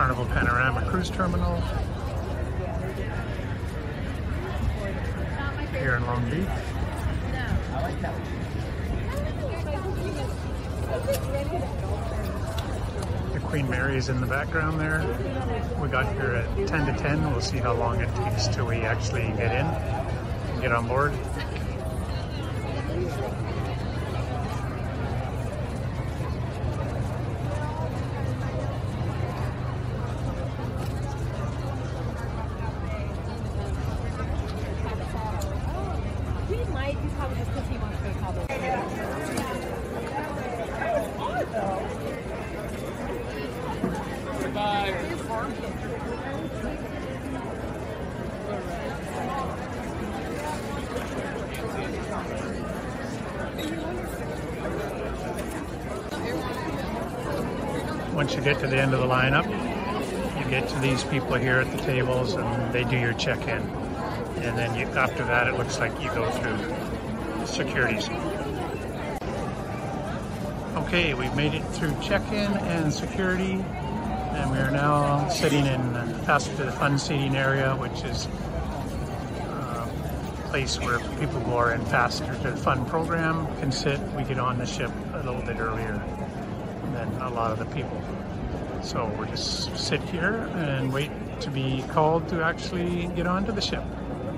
Carnival Panorama Cruise Terminal here in Long Beach. The Queen Mary is in the background there. We got here at 10 to 10. We'll see how long it takes till we actually get in and get on board. Once you get to the end of the lineup, you get to these people here at the tables and they do your check-in. And then after that, it looks like you go through securities. Okay, we've made it through check-in and security, and we are now sitting in Faster to the Fun seating area, which is a place where people who are in Faster to the Fun program can sit. We get on the ship a little bit earlier than a lot of the people. So we'll just sit here and wait to be called to actually get onto the ship.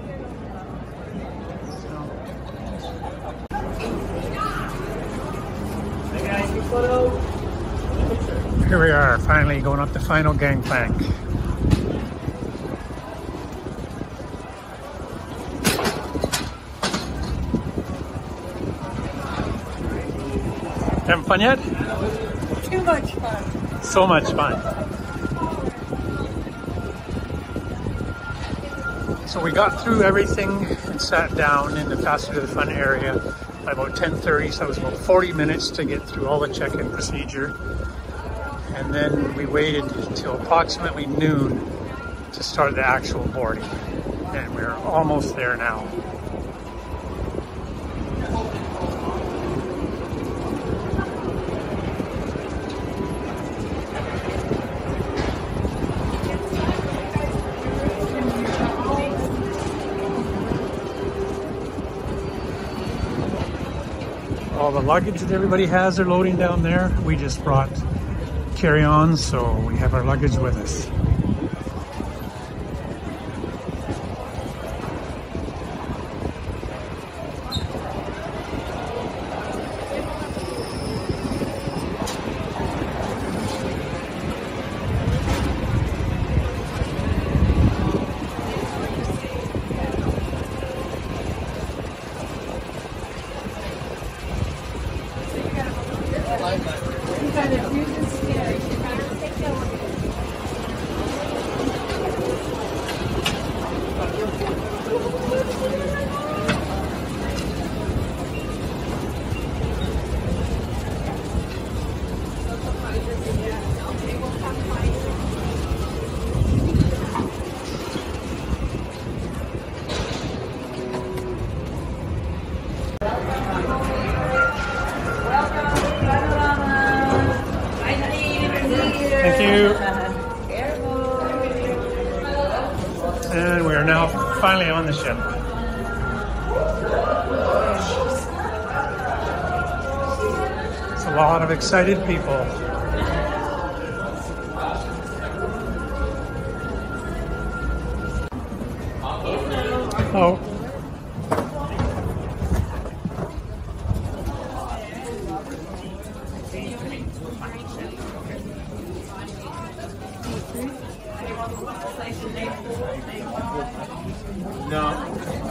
Here we are, finally going up the final gangplank. Having fun yet? Too much fun. So much fun. So we got through everything and sat down in the Faster to the Fun area by about 10:30, so it was about 40 minutes to get through all the check-in procedure. And then we waited till approximately noon to start the actual boarding. And we're almost there now. All the luggage that everybody has are loading down there. We just brought carry-ons, so we have our luggage with us. Thank you. And we are now finally on the ship. It's a lot of excited people. Oh. No.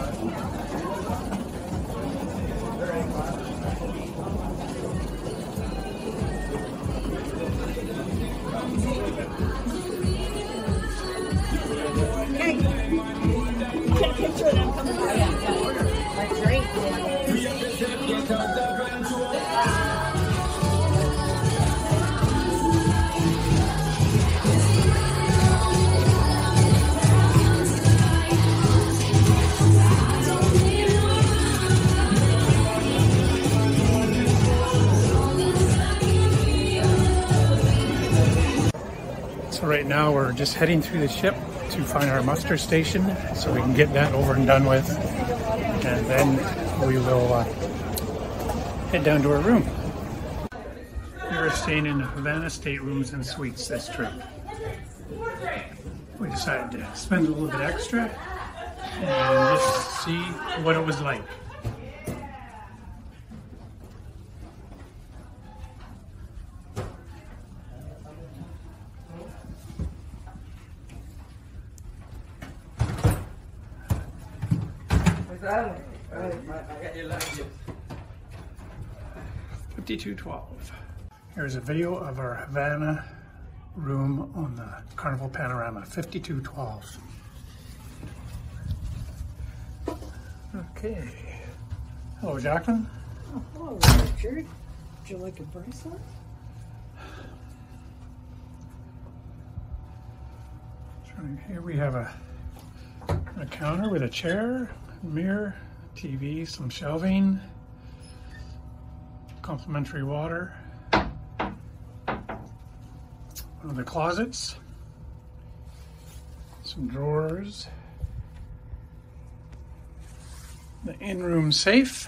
Hey, get a picture of them coming out. That's great. Don't So right now we're just heading through the ship to find our muster station so we can get that over and done with. And then we will head down to our room. We were staying in the Havana staterooms and suites this trip. We decided to spend a little bit extra and just see what it was like. $52.12. Here's a video of our Havana room on the Carnival Panorama, $52.12. Okay. Hello, Jacqueline. Oh, hello, Richard. Would you like a bracelet? Here we have a counter with a chair, mirror, TV, some shelving, complimentary water, one of the closets, some drawers, the in-room safe,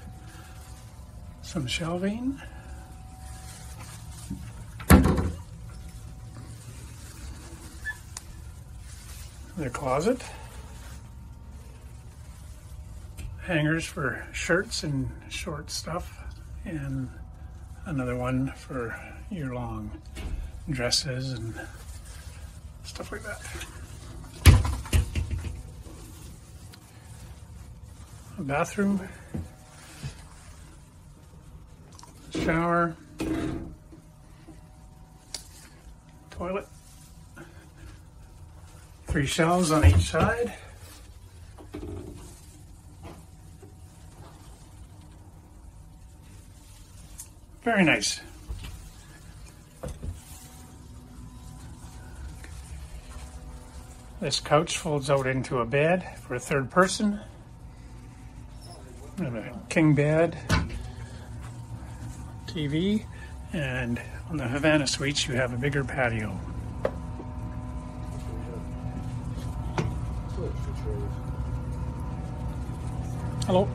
some shelving, the closet, hangers for shirts and short stuff, and another one for year-long dresses and stuff like that. A bathroom, shower, toilet, 3 shelves on each side. Very nice. This couch folds out into a bed for a third person. We have a king bed, TV, and on the Havana Suites you have a bigger patio. Hello.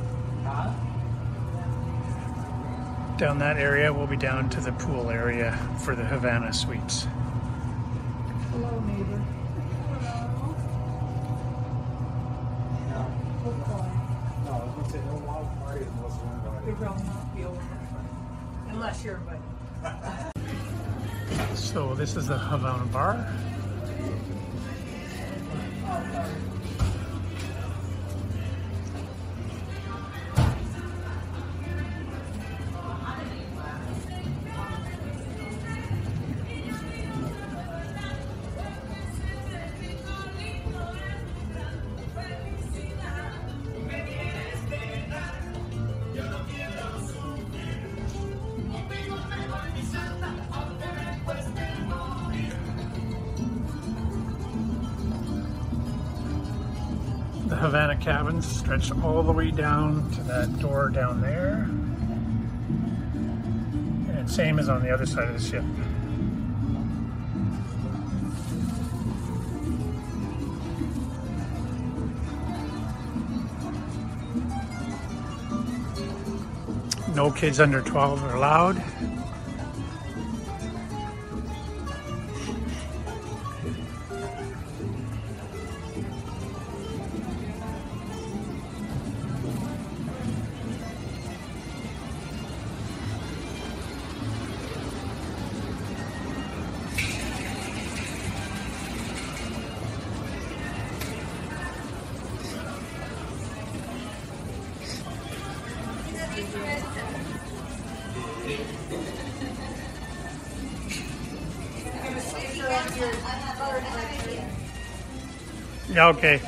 Down that area, we'll be down to the pool area for the Havana Suites. Hello, neighbor. No, I was going to say no wild parties unless you're invited. It will not be over unless you're invited. So this is the Havana bar. The Havana cabins stretch all the way down to that door down there. And same as on the other side of the ship. No kids under 12 are allowed. Yeah, okay.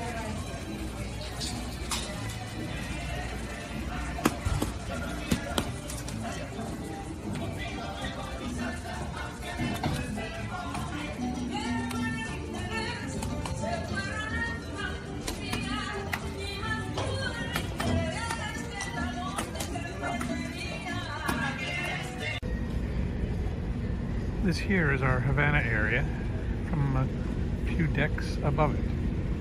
This here is our Havana area. from a few decks above it.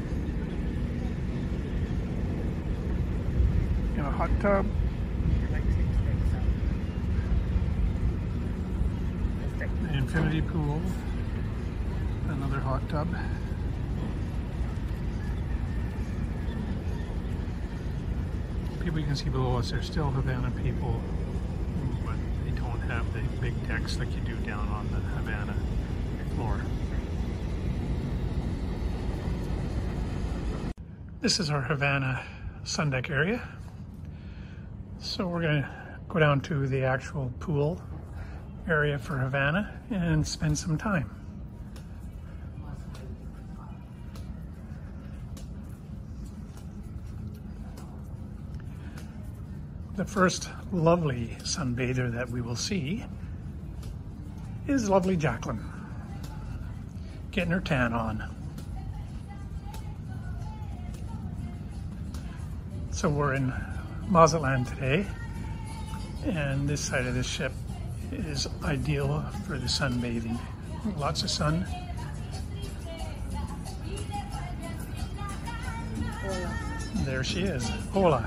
You know, a hot tub. The infinity pool. Another hot tub. People you can see below us are still Havana people, but they don't have the big decks like you do down on the Havana floor. This is our Havana sun deck area. So we're going to go down to the actual pool area for Havana and spend some time. The first lovely sunbather that we will see is lovely Jacqueline, getting her tan on. So we're in Mazatlan today, and this side of the ship is ideal for the sunbathing. Lots of sun. There she is. Hola.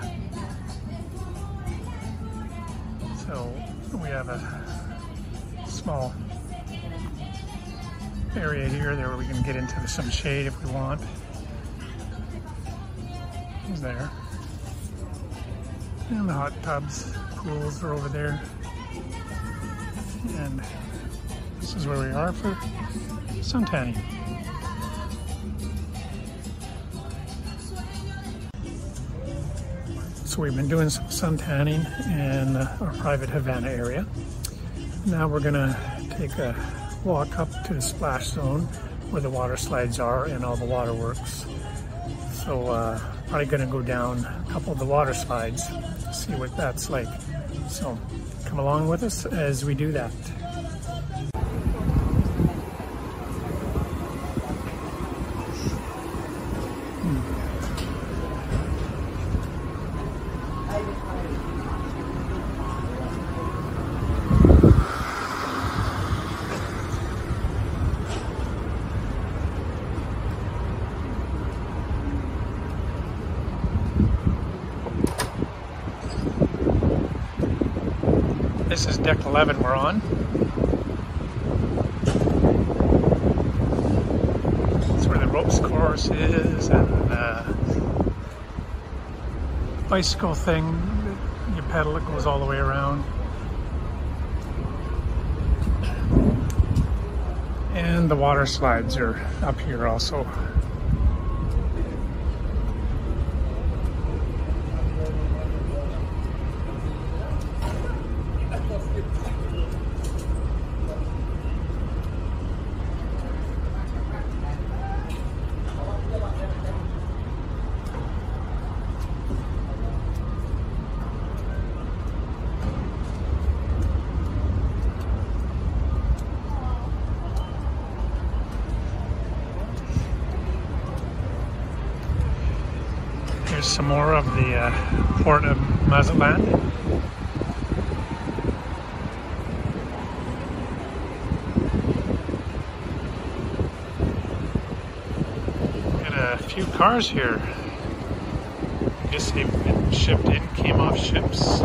So we have a small area here there where we can get into some shade if we want. There. And the hot tubs, pools are over there. And this is where we are for sun tanning. So we've been doing some sun tanning in our private Havana area. Now we're gonna take a walk up to the splash zone where the water slides are and all the waterworks. So probably gonna go down a couple of the water slides, see what that's like. So come along with us as we do that. This is deck 11 we're on. That's where the ropes course is, and bicycle thing, you pedal, it goes all the way around. And the water slides are up here also. Here's some more of the port of Mazatlan. Got a few cars here. I guess they've been shipped in, came off ships.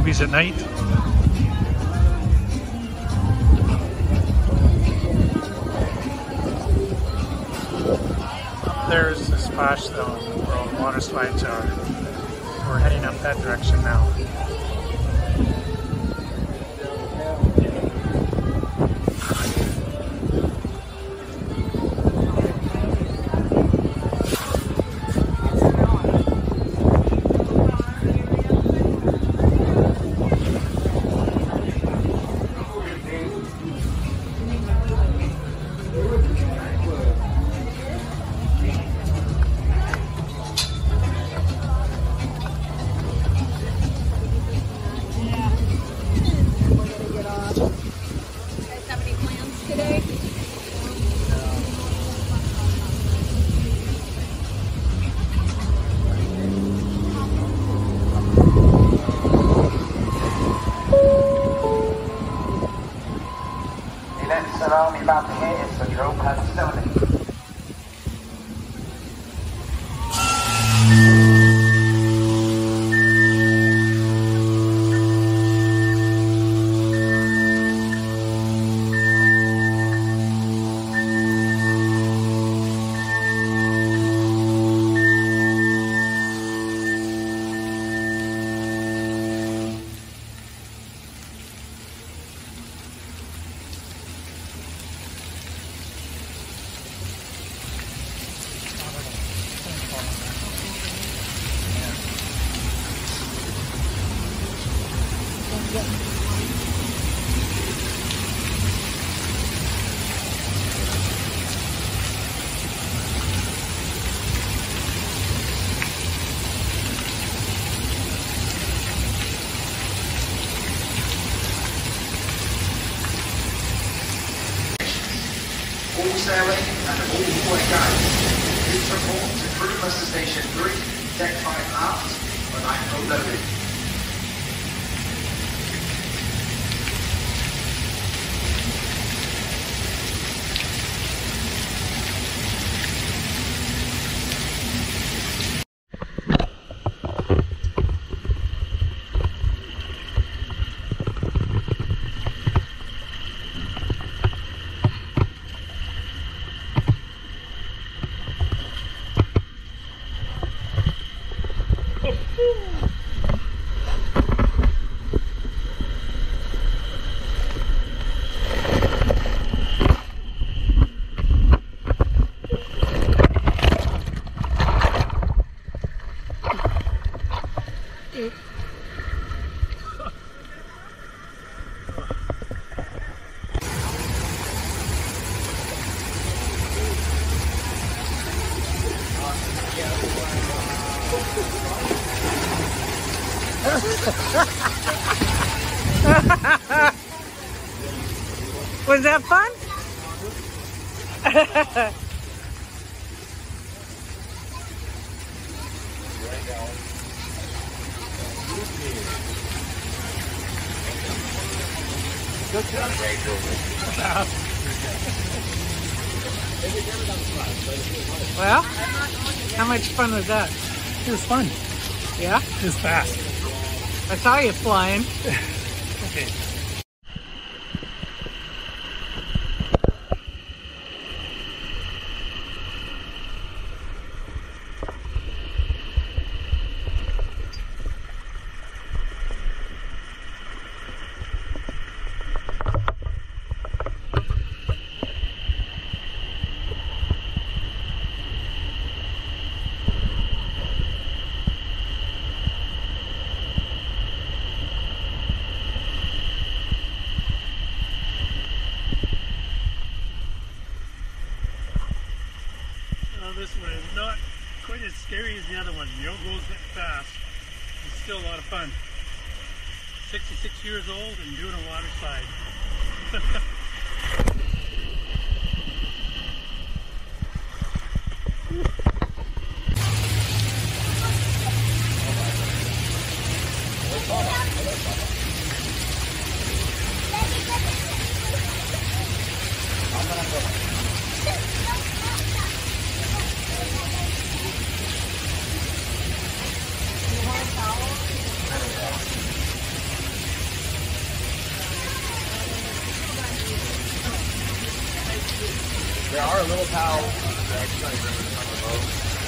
movies at night. There's the splash zone where all the water slides are. We're heading up that direction now. Alarm you're about to hit is the drill pad facility. All sailing and all boy guys. Please report to crew muster station 3, deck 5 aft, when I'm loaded. Was that fun? Well, how much fun was that? It was fun. Yeah? It was fast. I saw you flying. Okay. This one is not quite as scary as the other one. You don't go that fast. It's still a lot of fun. 66 years old and doing a water slide. There are little towels. They're actually on the boat.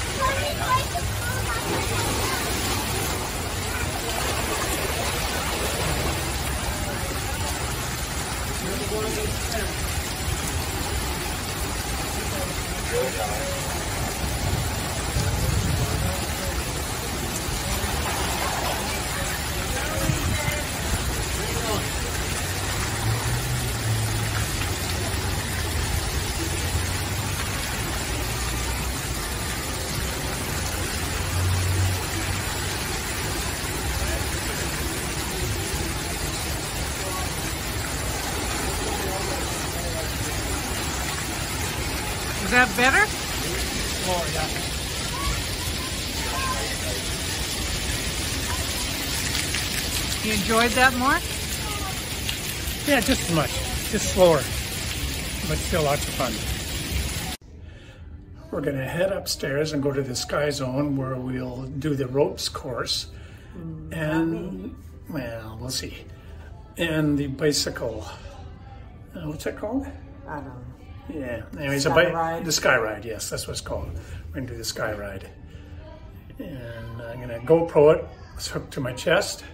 Is that better? Oh, yeah. You enjoyed that more? Yeah, just as much. Just slower. But still lots of fun. We're going to head upstairs and go to the Sky Zone where we'll do the ropes course. And, well, we'll see. And the bicycle. What's that called? I don't know. Yeah, anyways, Sky ride. The Sky Ride, yes, that's what it's called. We're gonna do the Sky Ride. And I'm gonna GoPro it. It's hooked to my chest.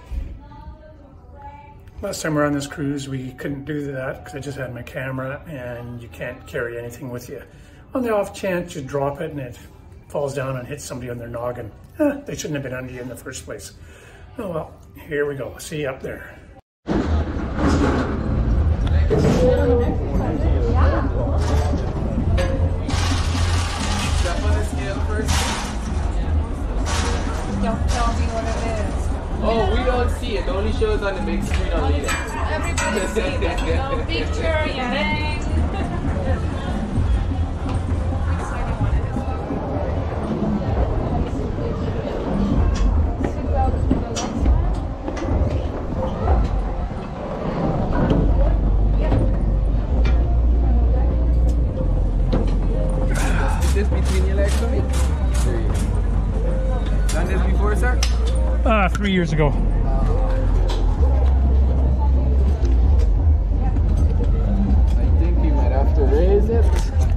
Last time we were on this cruise, we couldn't do that because I just had my camera and you can't carry anything with you. On the off chance you drop it and it falls down and hits somebody on their noggin. They shouldn't have been under you in the first place. Oh well, here we go. See you up there. Don't tell me what it is. Oh, we don't see it. It only shows on the big screen on Lita. Everybody see the little picture, dang. Is this between your legs, Tony? There you go. Done this before, sir? 3 years ago. I think you might have to raise it.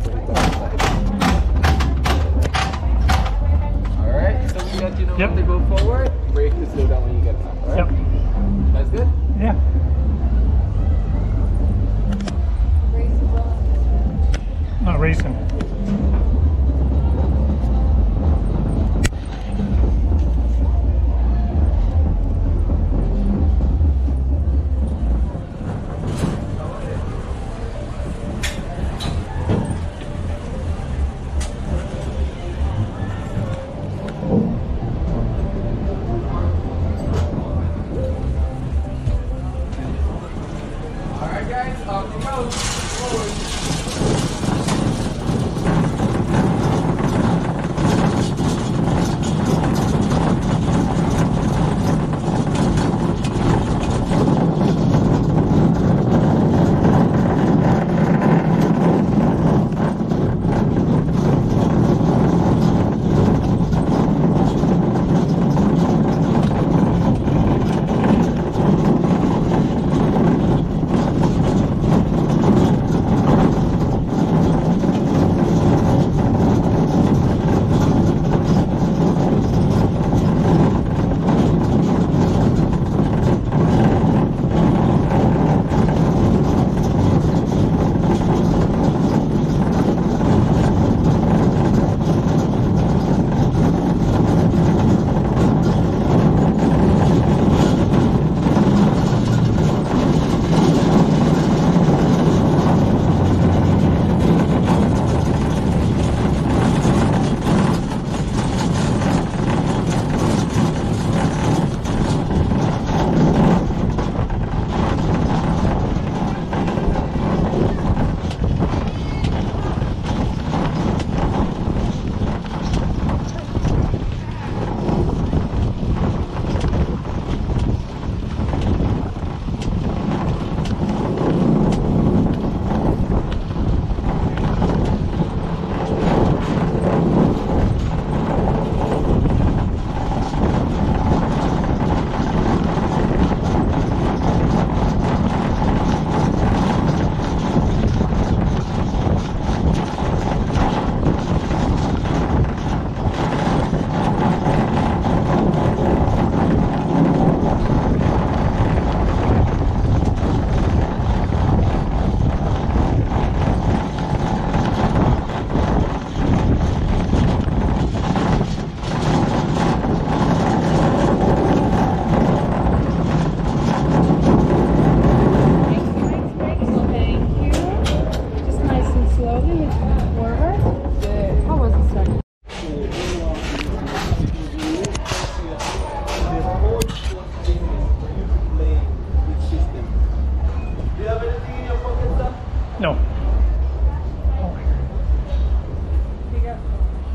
Alright, so we got you know Yep. to go forward. Brake to slow down when you get up. All right? Yep. That's good? Yeah. Not racing. Alright guys, off you go. Forward.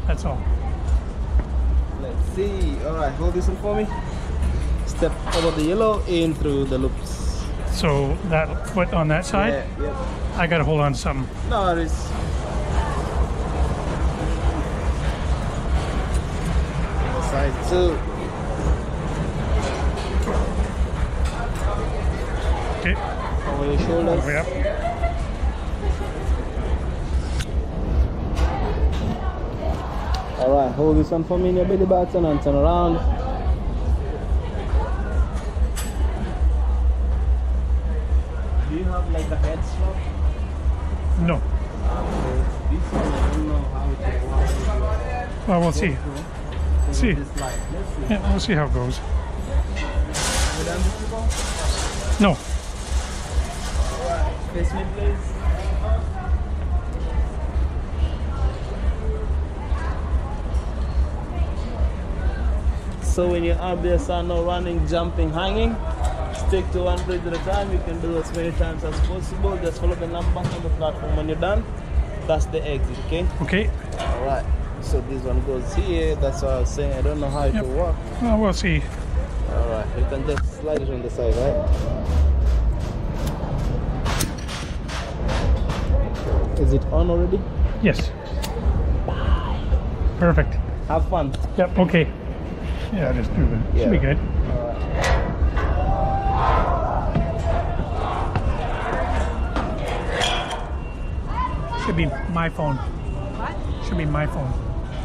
That's all. Let's see. All right, hold this one for me. Step over the yellow in through the loops. So that foot on that side, Yeah, yep. I gotta hold on to something. No, it's side two. Okay, Over your shoulders. way up. All right, hold this one for me in your belly button and turn around. Do you have like a head strap? No. This one, I don't know how it works. Well, we'll see. See. This line. Let's see. Yeah, we'll see how it goes. Have you done this before? No. Face me, please. So when you're up there, so no running, jumping, hanging, stick to one bridge at a time. You can do as many times as possible. Just follow the numbers on the platform. When you're done, that's the exit, okay? Okay. All right. So this one goes here. That's what I was saying. I don't know how it will work. Well, we'll see. All right. You can just slide it on the side, right? Is it on already? Yes. Perfect. Have fun. Yep. Okay. Yeah, just do that. Should be good. All right. Should be my phone. What? Should be my phone.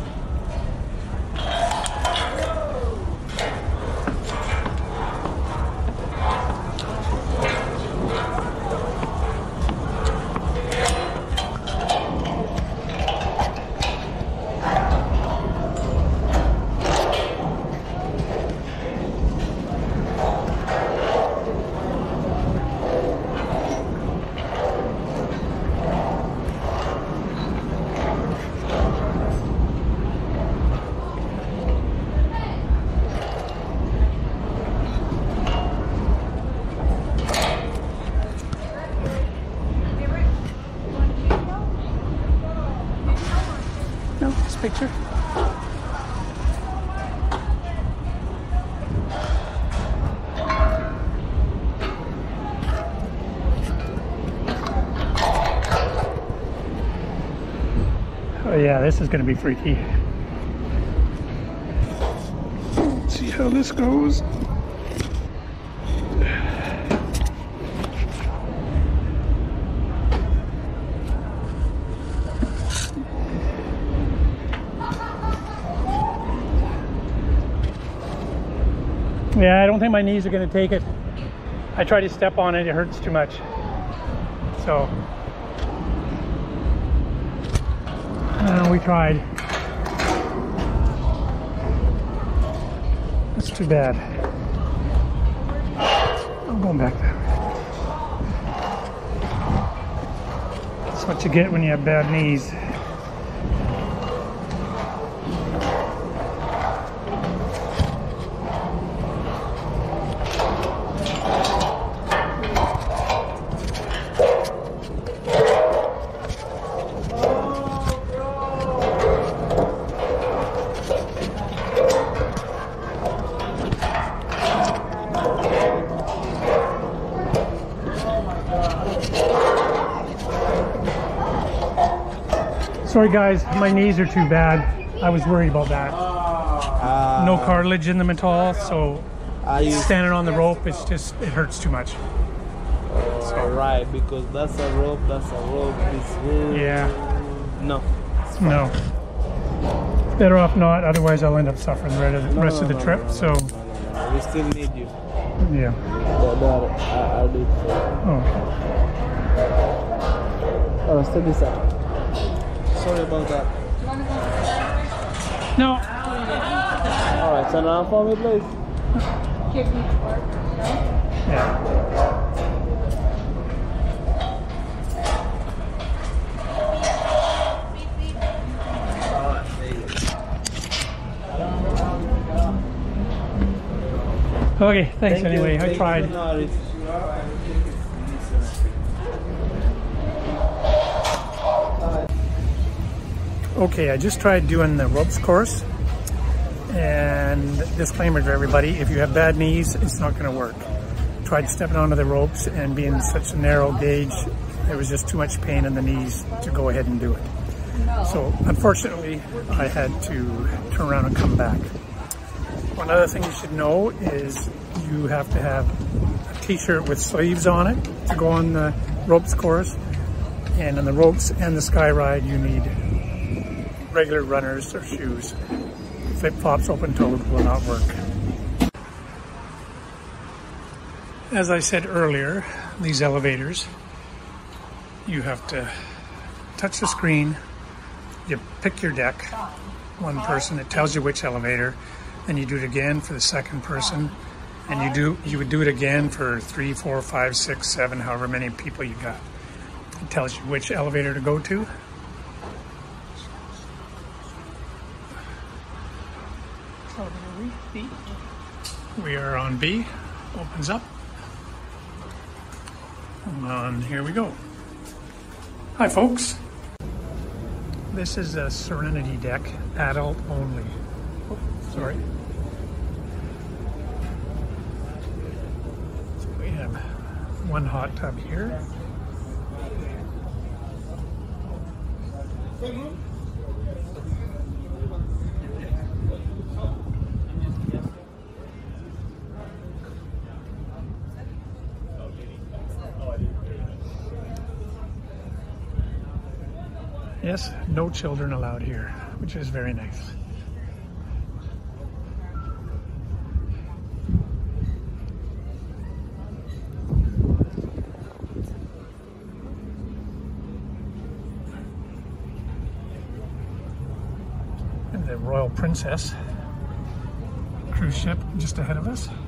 No, this picture. Oh yeah, this is going to be freaky. Let's see how this goes. Yeah, I don't think my knees are going to take it. I tried to step on it, it hurts too much. So, we tried. That's too bad. I'm going back there. That's what you get when you have bad knees. Sorry guys, my knees are too bad. I was worried about that. No cartilage in them at all, so standing on the rope, it hurts too much. Right, because that's a rope, it's Yeah. No. No. Better off not, otherwise I'll end up suffering the rest of the trip, so. No. We still need you. Yeah. I'll do it for you. Oh. Oh, step this up. Sorry about that. No. Alright, turn around for me, please. Yeah. Okay, thanks anyway. I tried. Okay, I just tried doing the ropes course, and disclaimer to everybody, if you have bad knees, it's not going to work. Tried stepping onto the ropes and being such a narrow gauge, there was just too much pain in the knees to go ahead and do it. So unfortunately, I had to turn around and come back. One other thing you should know is you have to have a t-shirt with sleeves on it to go on the ropes course. And on the ropes and the sky ride, you need regular runners or shoes. Flip-flops, open-toed will not work. As I said earlier, these elevators, you have to touch the screen, you pick your deck, one person, it tells you which elevator, then you do it again for the second person, and you would do it again for 3, 4, 5, 6, 7, however many people you got. It tells you which elevator to go to. We are on B, opens up, and here we go. Hi folks. This is a Serenity deck, adult only. Oh, sorry. So we have one hot tub here. Yes, no children allowed here, which is very nice. And the Royal Princess cruise ship just ahead of us.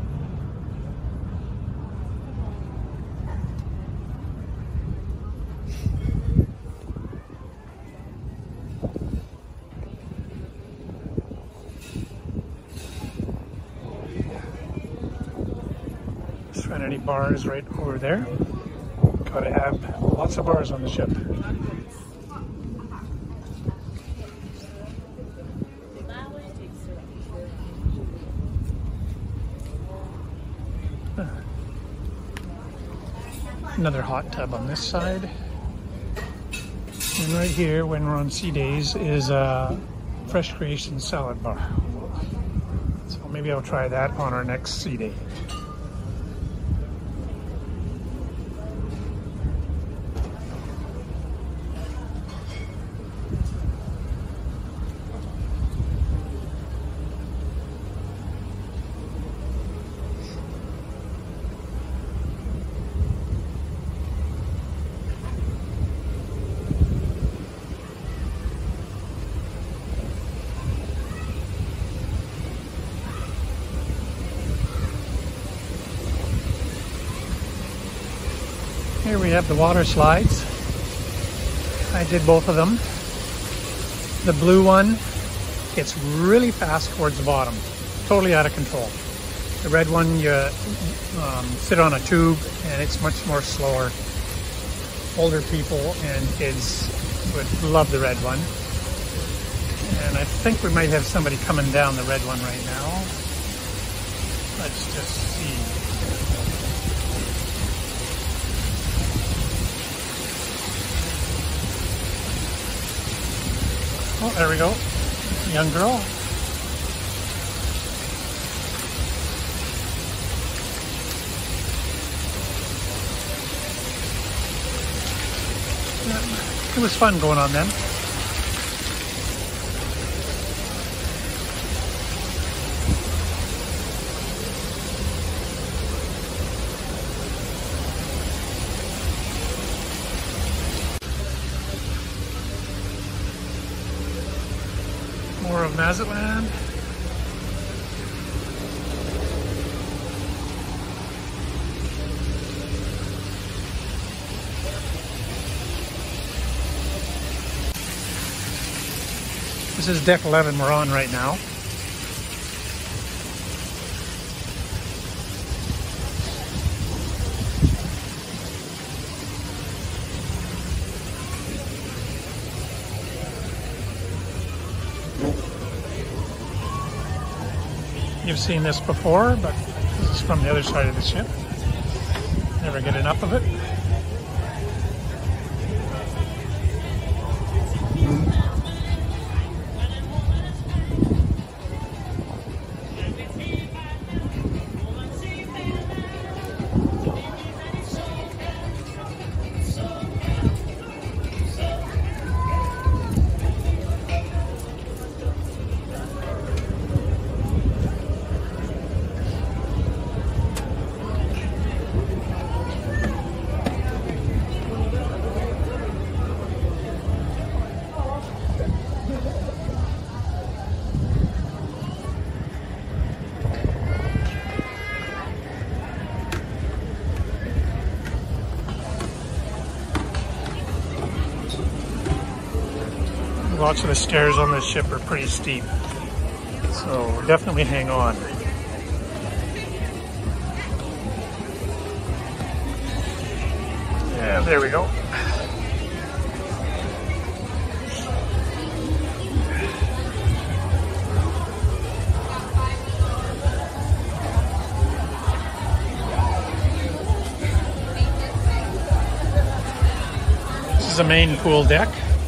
Serenity bar is right over there. Gotta have lots of bars on the ship. Another hot tub on this side. And right here, when we're on sea days, is a Fresh Creation salad bar. So maybe I'll try that on our next sea day. Here we have the water slides. I did both of them. The blue one gets really fast towards the bottom, totally out of control. The red one, you sit on a tube and it's much more slower. Older people and kids would love the red one. And I think we might have somebody coming down the red one right now. Let's just see. Oh, there we go. Young girl. Yeah, it was fun going on then. More of Mazatlan. This is deck 11 we're on right now. You've seen this before, but this is from the other side of the ship. Never get enough of it. Lots of the stairs on this ship are pretty steep, so definitely hang on. Yeah, there we go. This is the main pool deck.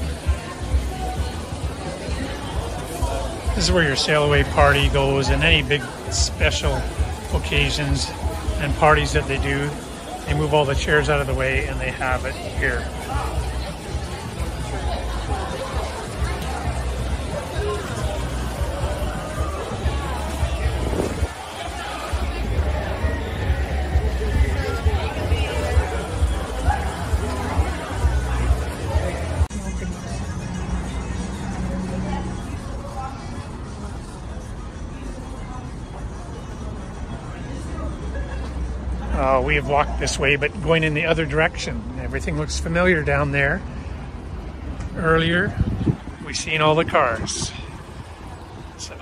This is where your sail away party goes, and any big special occasions and parties that they do, they move all the chairs out of the way and they have it here. We have walked this way, but going in the other direction. Everything looks familiar down there. Earlier, we've seen all the cars. So.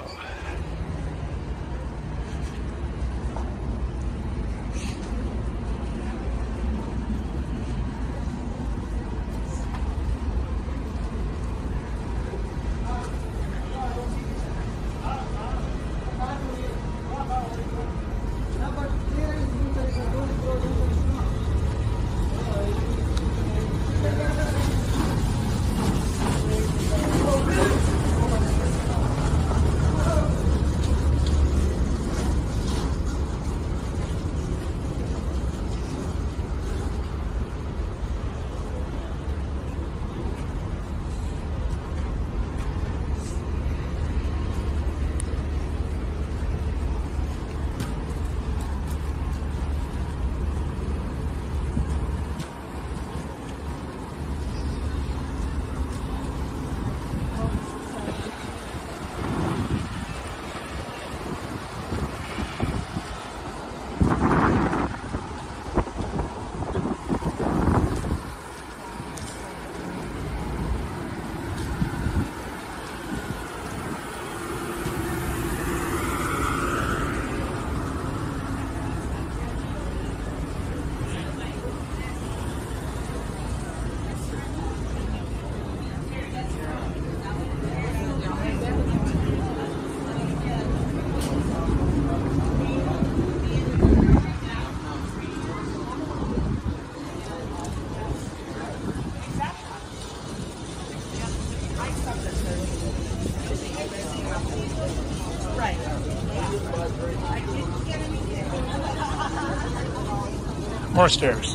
More stairs.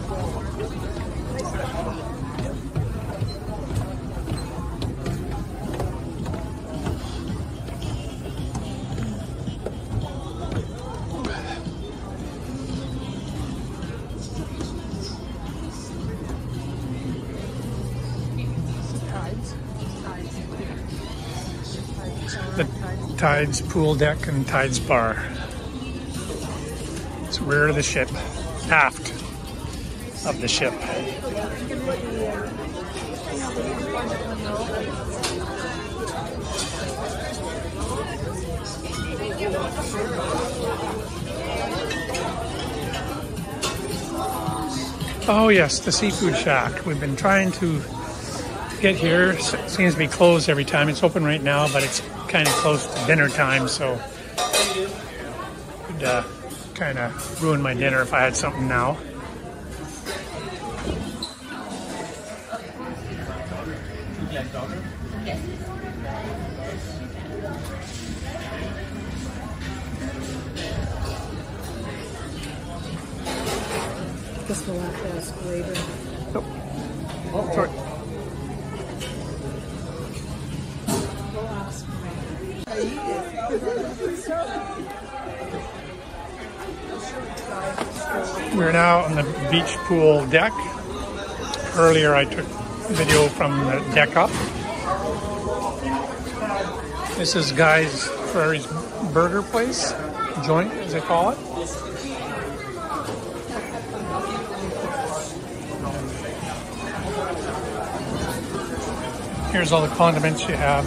The Tides pool deck and Tides bar. It's rear of the ship, aft of the ship. Oh yes, the seafood shack. We've been trying to get here. It seems to be closed every time. It's open right now, but it's kind of close to dinner time, so Could kind of ruin my dinner if I had something now. Guess we'll have to ask later. Nope. Sorry. We'll ask. We're now on the beach pool deck. Earlier I took video from the deck up. This is Guy's Ferry's burger place, joint as they call it. Here's all the condiments you have.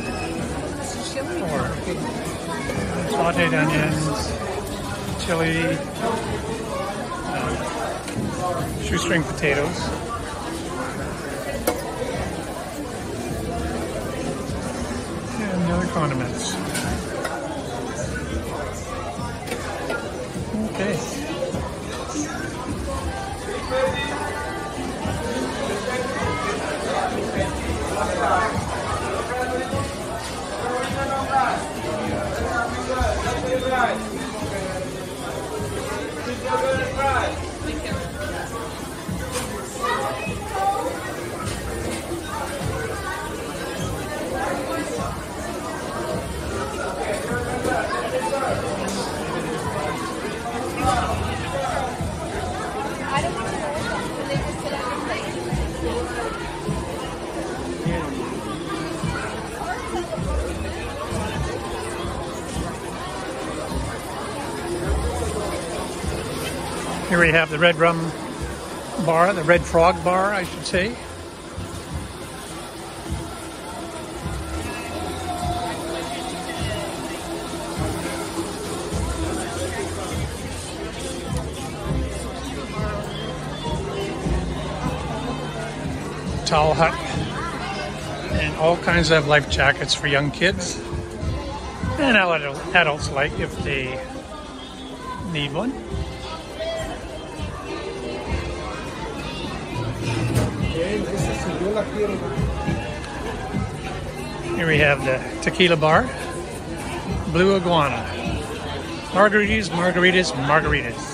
Or sauteed onions, chili, shoestring potatoes. And the other condiments. Okay. Here we have the Red Rum Bar, the Red Frog Bar, I should say. Towel hut and all kinds of life jackets for young kids and adults like if they need one. Here we have the tequila bar, Blue Iguana. Margaritas, margaritas, margaritas.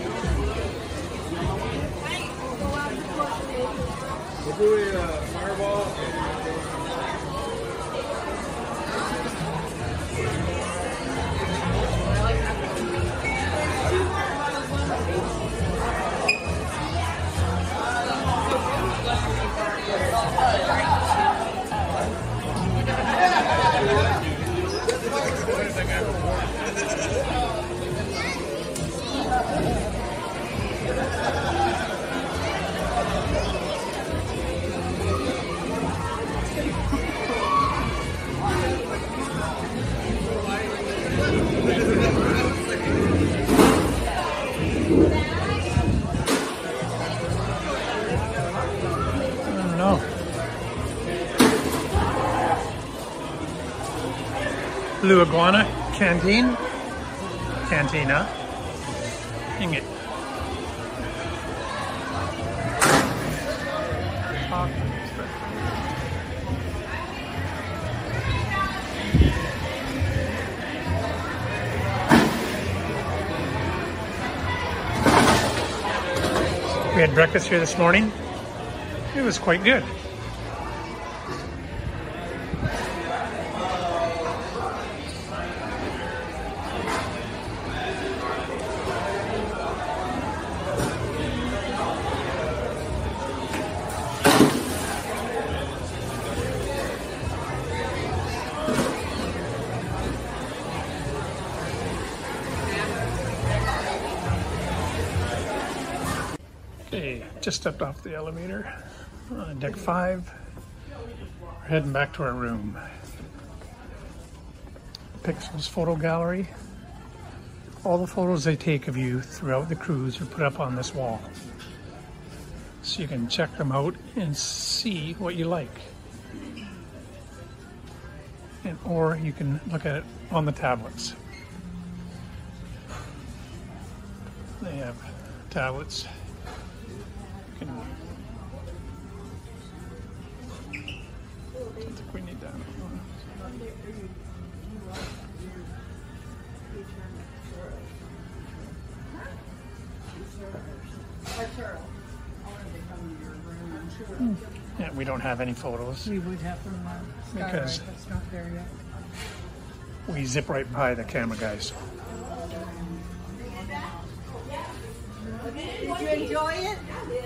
Blue Iguana Cantina. Dang it. We had breakfast here this morning. It was quite good. Okay, just stepped off the elevator on deck 5. We're heading back to our room. Pixels photo gallery. All the photos they take of you throughout the cruise are put up on this wall. So you can check them out and see what you like. Or you can look at it on the tablets. They have tablets. You can, I don't think we need that. Yeah, we don't have any photos. We would have from Because Skylight, that's not there yet. we zip right by the camera guys. Did you enjoy it?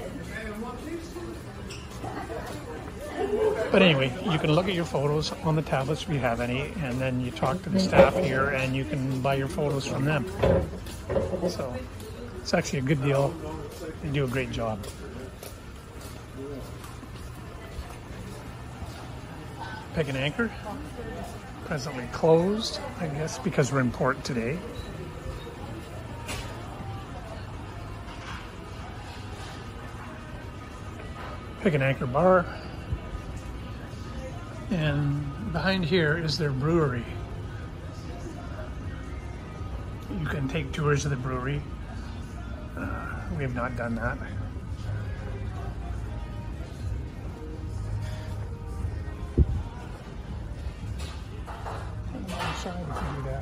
But anyway, you can look at your photos on the tablets if you have any, and then you talk to the staff here and you can buy your photos from them. So it's actually a good deal. They do a great job. Pick an Anchor, presently closed, I guess, because we're in port today. Pick an Anchor bar. And behind here is their brewery. You can take tours of the brewery. We have not done that. Outside if you do that.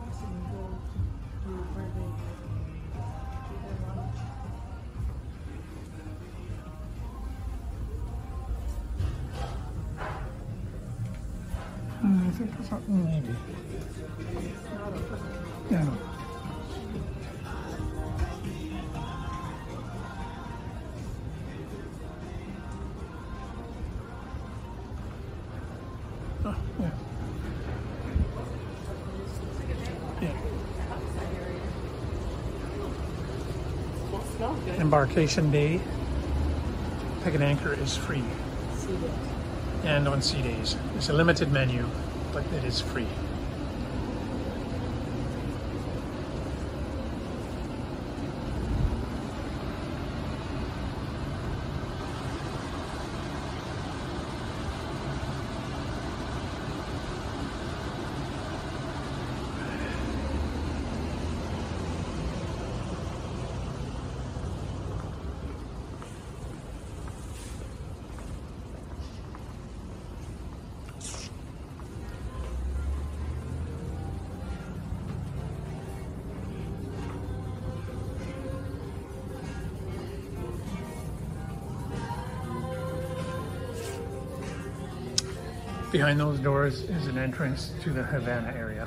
I think it's not, maybe. Yeah, no. Oh, yeah. Yeah. Embarkation day. Pick an Anchor is free. And on sea days. It's a limited menu, but it is free. Behind those doors is an entrance to the Havana area.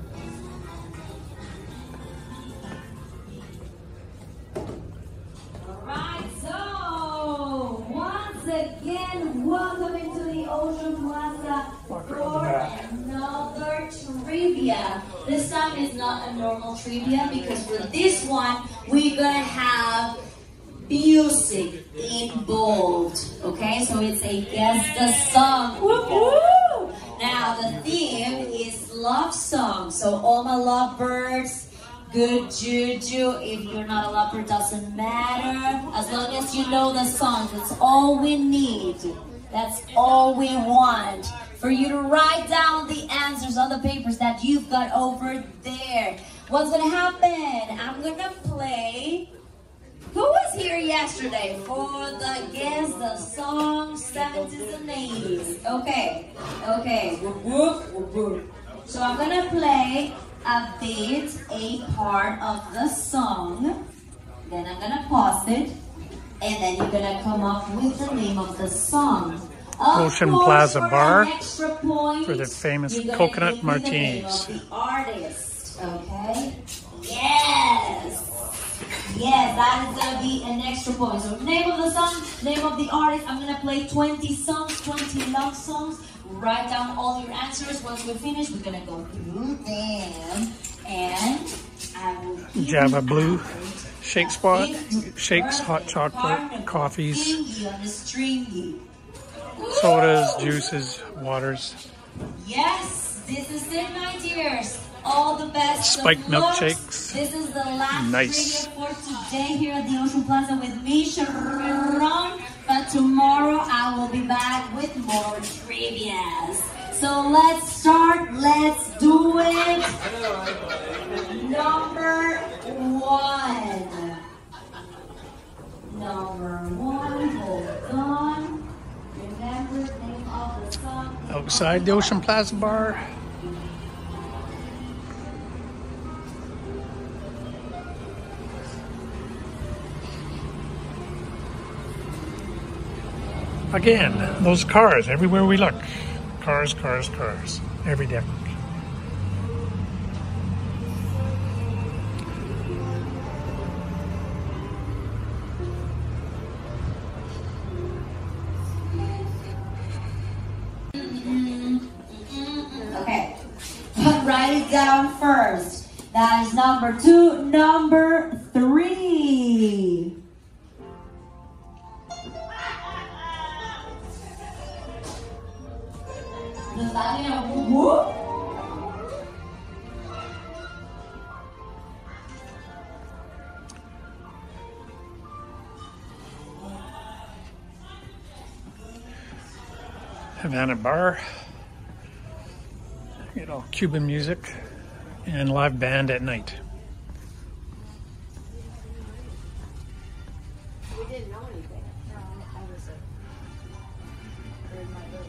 Alright, so once again, welcome into the Ocean Plaza for another trivia. This time is not a normal trivia because for this one, we're gonna have music involved. Okay, so it's a guess the song. Woo-hoo! Now the theme is love song. So all my lovebirds, good juju. If you're not a lover, doesn't matter. As long as you know the song, that's all we need. That's all we want. For you to write down the answers on the papers that you've got over there. What's gonna happen? I'm gonna play. Who was here yesterday for the Guess the Song 70s and 80s? Okay, okay. So I'm gonna play a part of the song. Then I'm gonna pause it, and then you're gonna come up with the name of the song. Ocean Plaza Bar Point, for their famous coconut martinis. The artist, okay? Yes. Yes, that is going to be an extra point. So name of the song, name of the artist. I'm going to play 20 songs, 20 love songs. Write down all your answers. Once we finish, we're going to go through them. And I will give Java Blue, Shake Spot, shakes, hot chocolate, coffees, sodas, juices, waters. Yes, this is it, my dears. All the best. Spiked milkshakes. This is the last Nice. trivia for today here at the Ocean Plaza with me, Sharon. But tomorrow I will be back with more trivias. So let's start. Let's do it. Number 1. number 1, hold on. Remember the name of the song. Outside the Ocean Plaza Bar. Again, those cars everywhere we look. Cars, cars, cars. Every day. Okay, but write it down first. That is number 2. Number 3. Does that mean a whoop whoop? Havana Bar. You know, Cuban music and live band at night. We didn't know anything. No, I was in my room.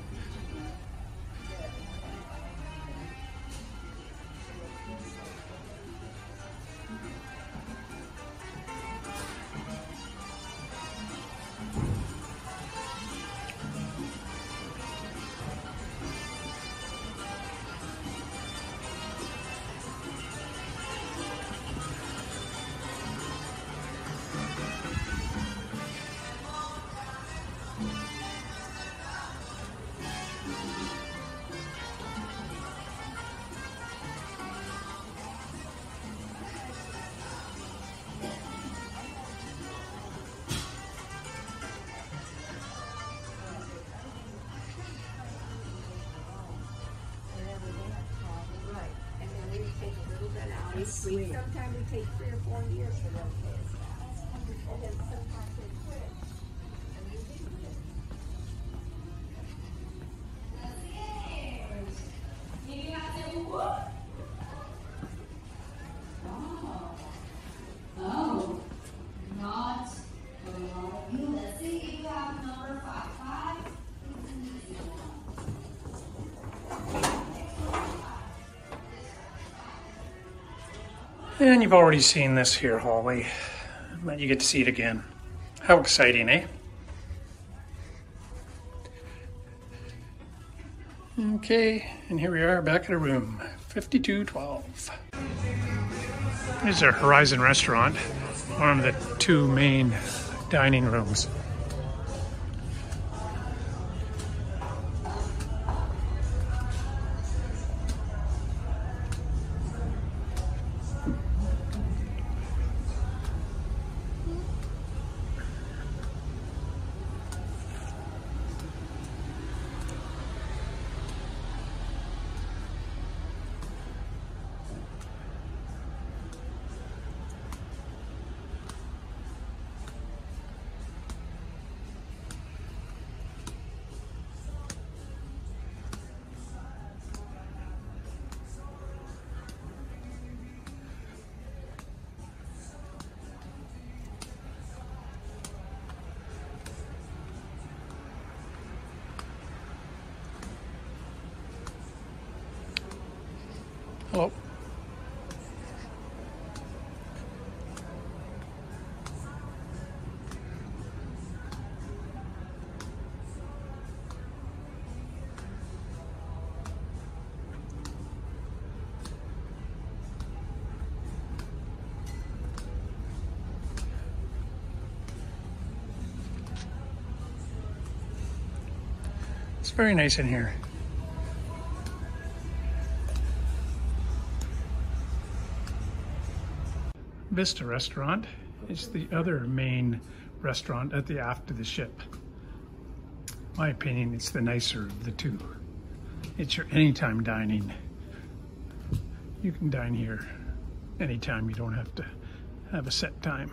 Sometimes we take 3 or 4 years for them to pay us back. And then sometimes they quit. And we didn't get it. Oh, not a lot of you. Let's see if you have number 5. 5 is an easy one. And you've already seen this here hallway, but you get to see it again. How exciting, eh? Okay, and here we are back at a room, 5212. Here's our Horizon restaurant, one of the 2 main dining rooms. Hello. It's very nice in here. Vista Restaurant is the other main restaurant at the aft of the ship. In my opinion, it's the nicer of the 2. It's your anytime dining. You can dine here anytime. You don't have to have a set time.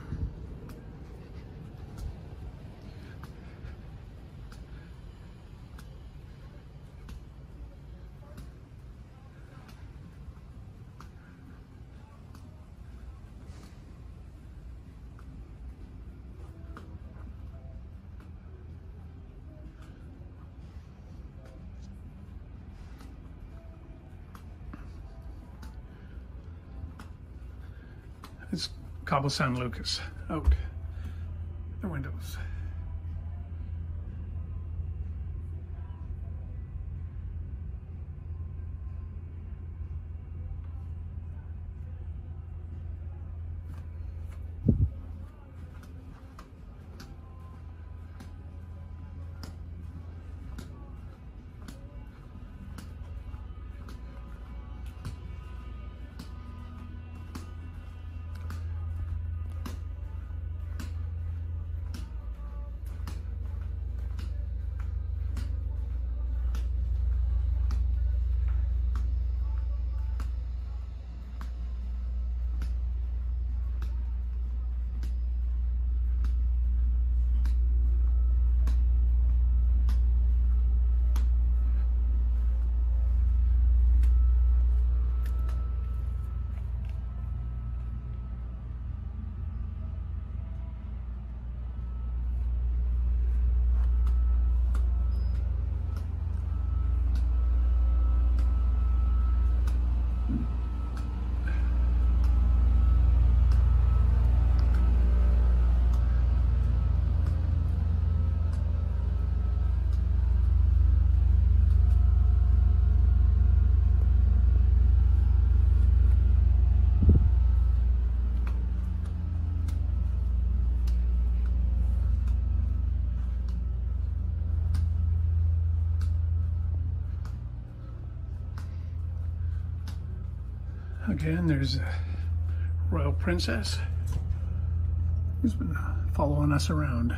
It's Cabo San Lucas out the windows. Again, there's a royal princess who's been following us around.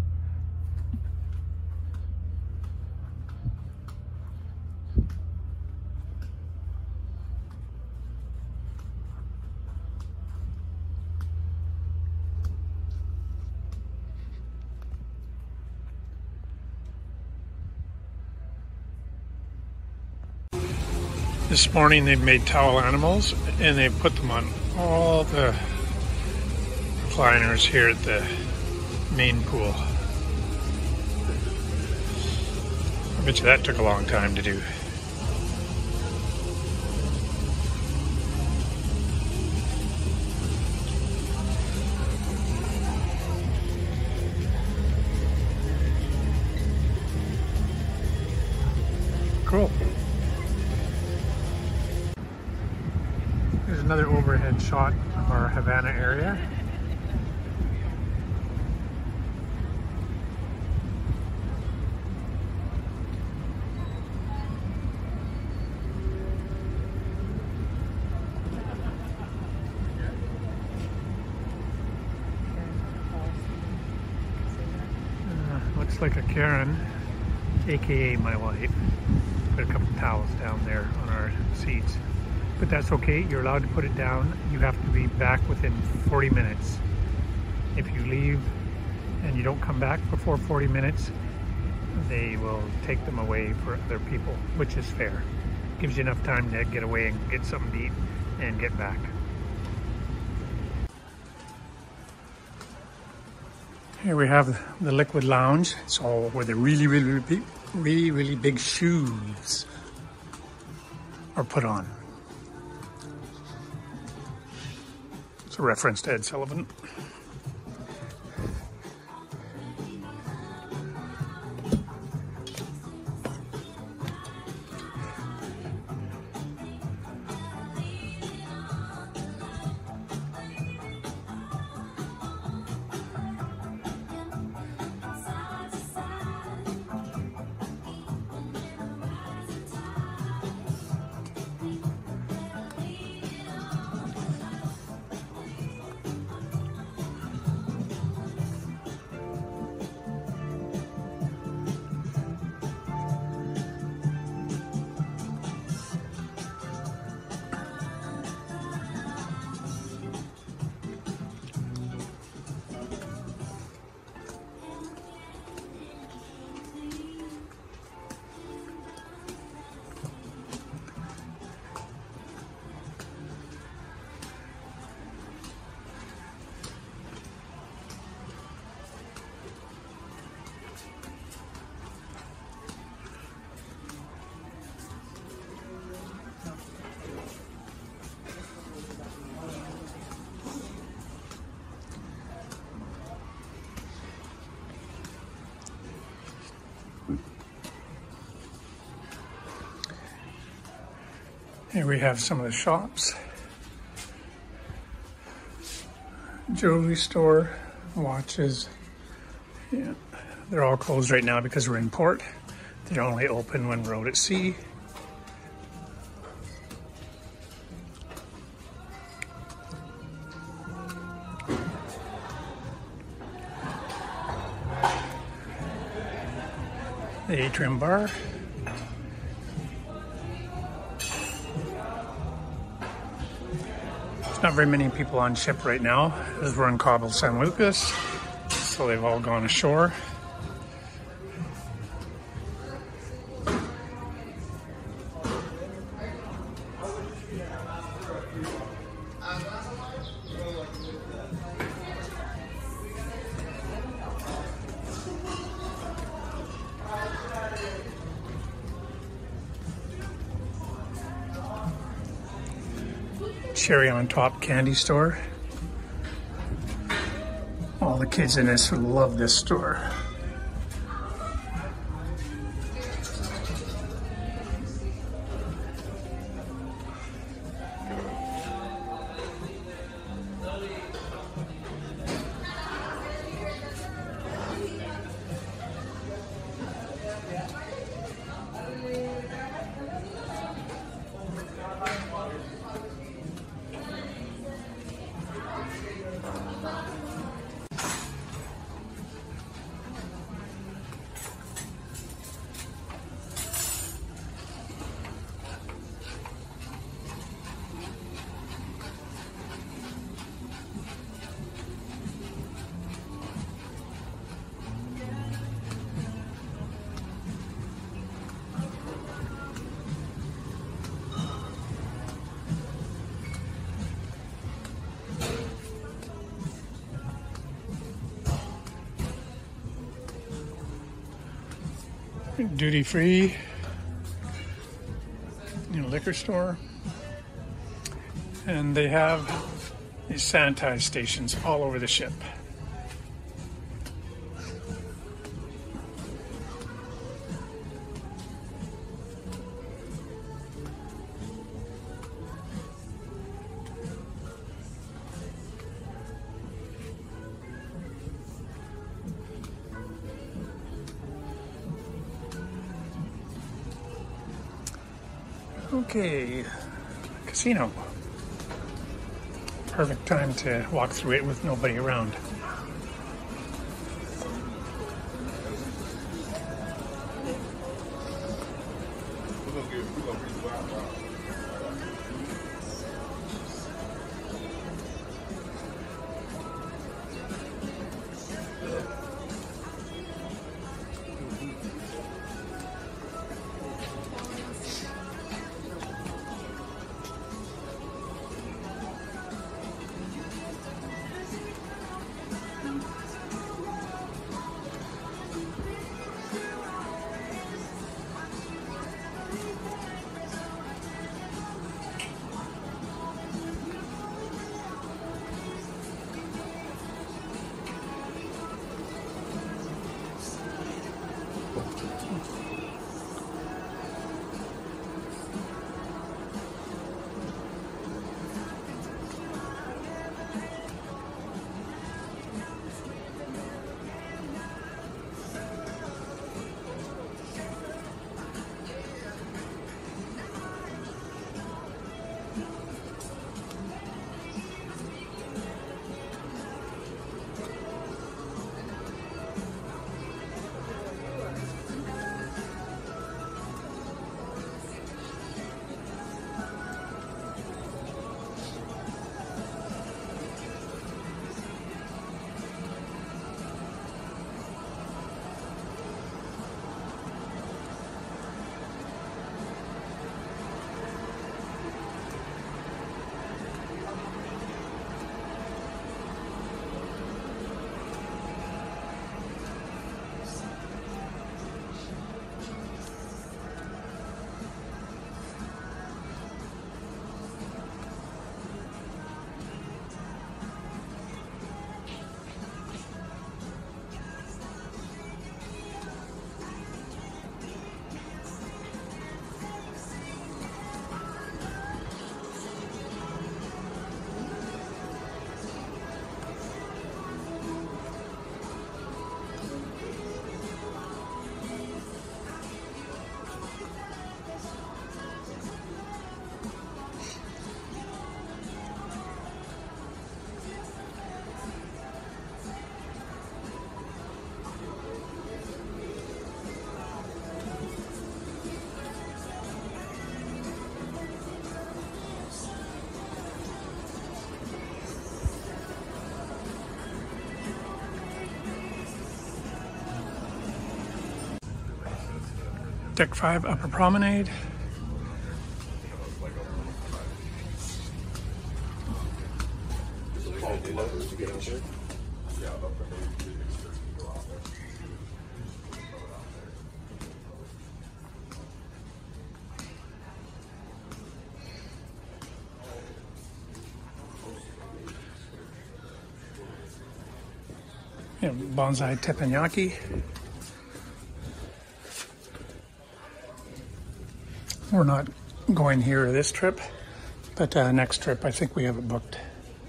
This morning they've made towel animals and they've put them on all the recliners here at the main pool. I bet you that took a long time to do. Cool. There's another overhead shot of our Havana area. Looks like a Karen, aka my wife. Put a couple towels down there on our seats. But that's okay, you're allowed to put it down. You have to be back within 40 minutes. If you leave and you don't come back before 40 minutes, they will take them away for other people, which is fair. Gives you enough time to get away and get something to eat and get back. Here we have the liquid lounge. It's all where the really big shoes are put on. It's a reference to Ed Sullivan. Here we have some of the shops. Jewelry store, watches. Yeah, they're all closed right now because we're in port. They're only open when we're out at sea. The atrium bar. There's not very many people on ship right now as we're in Cabo San Lucas, so they've all gone ashore. Cherry on Top candy store. All the kids in this would love this store. Duty free, liquor store, and they have these sanitize stations all over the ship. Okay, casino. Perfect time to walk through it with nobody around. Deck 5 Upper Promenade. Bonsai teppanyaki. We're not going here this trip, but next trip I think we have it booked.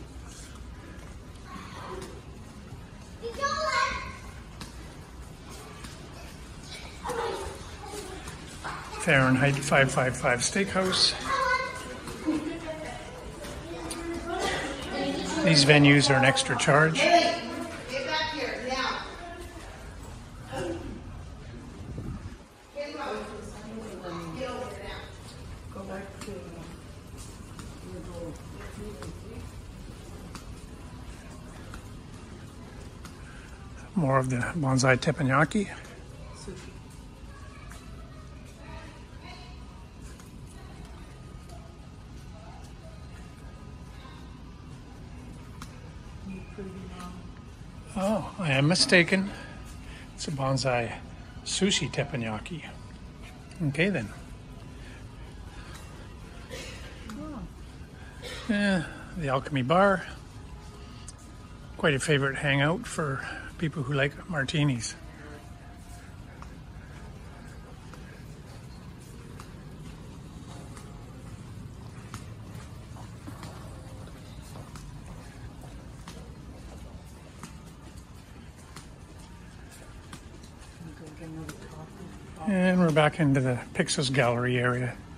Fahrenheit 555 Steakhouse. These venues are an extra charge. More of the bonsai teppanyaki. Oh, I am mistaken. It's a bonsai sushi teppanyaki. Okay then. Yeah, the Alchemy Bar. Quite a favorite hangout for people who like martinis. And we're back into the Pixels Gallery area.